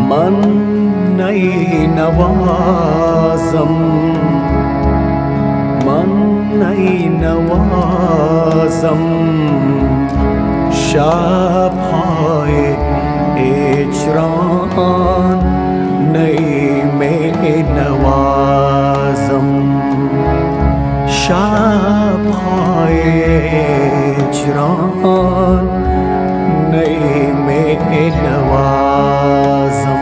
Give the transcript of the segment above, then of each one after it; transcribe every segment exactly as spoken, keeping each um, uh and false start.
من نی نوازم من نی نوازم شب‌های هجران نی می نوازم شب‌های هجران نی می نوازم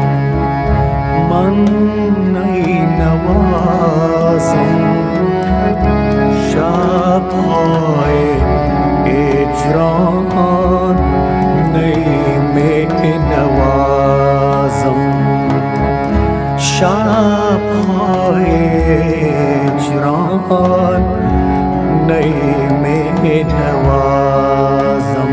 من نی نوازم شب‌های هجران نی می نوازم شب‌های هجران نی می نوازم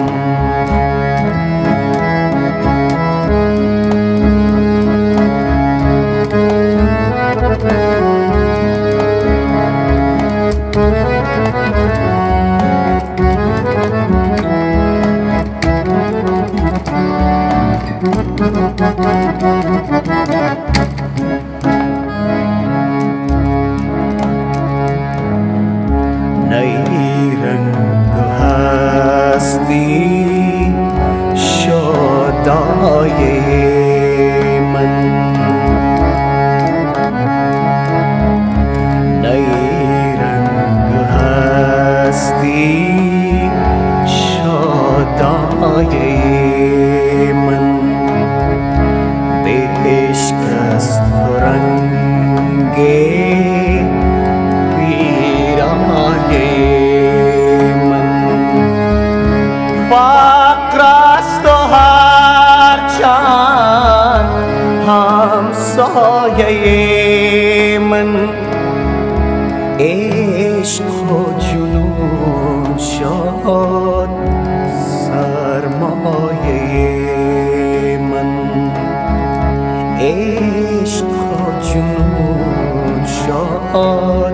نئی رنگ هستی شدای من نئی رنگ هستی شدای من به عشق است رنگ فقر است و هرچند همسایه من عشق و جنون شد سرمایه من عشق و جنون شد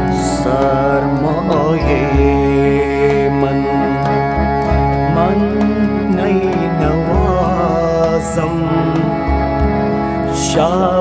سرمایه من من نی نوازم شب